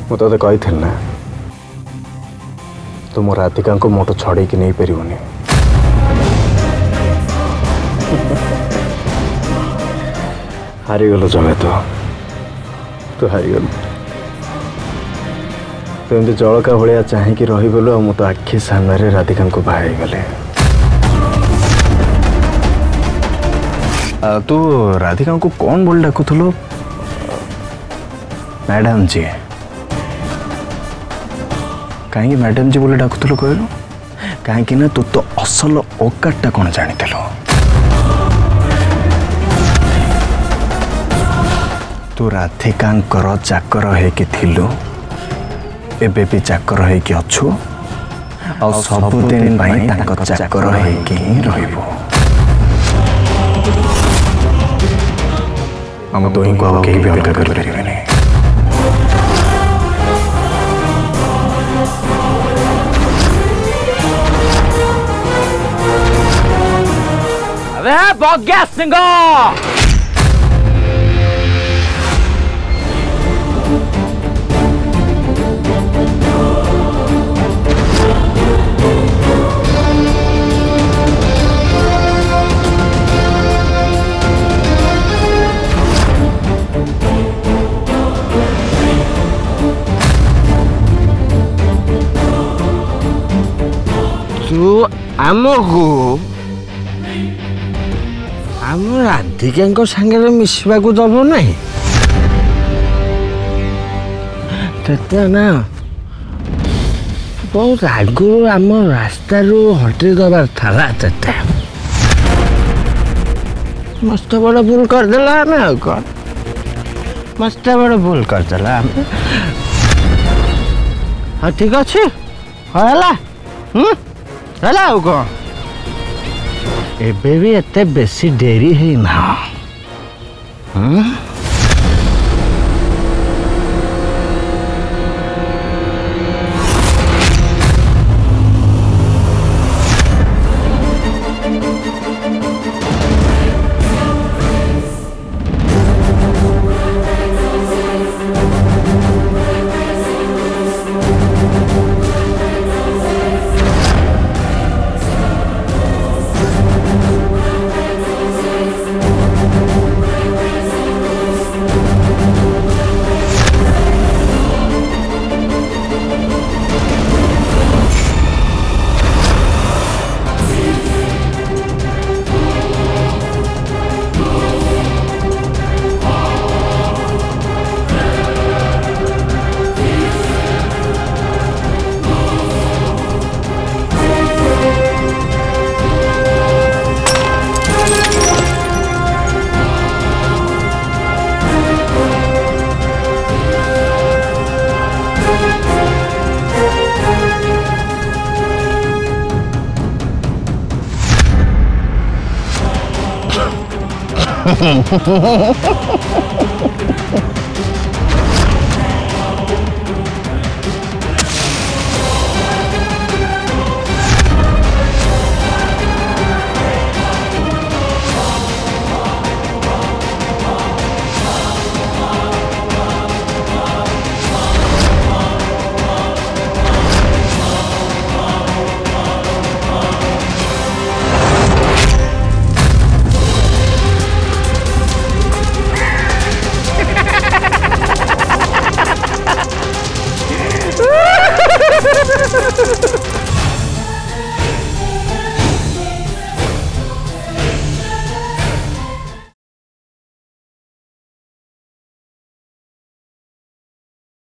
मुझे कही ना तू मो राधिका को मोटो छड़े की नहीं पारिबनी हारीगल जमे तू हारीगल तू एमती जड़का भाया चाहिए रहीगलु आ तो आखि सामने राधिका को बाहर गले तू राधिका को कौन बोल डाकुथुलो मैडम जी कहीं मैडम जी बोले डाकुथुलो कहलु कहीं ना तू तो असल औकातटा कौन जानिथिलो तू राधिकांकर चाकर होइके थिलु एबे भी चाकर होइके अछु आ सबुदिन पई तांको चाकर होइके ही रहिबो हम तो इनको कहीं भी अलग कर पारे नहीं अबे बग्या सिंह तू आमको आम राधिका सागर मिसवा को दब ना ते ना बहुत आगु आम रास्ता हटे दबार था ते मस्त बड़ भूल करदेला आम कौन मस्त बड़ भूल करदेला हाँ ठीक अच्छे है ହେଲା ଆଉ କଣ ଏବେ ବି ଏତେ ବେଶୀ ଡେରି ହେଇନା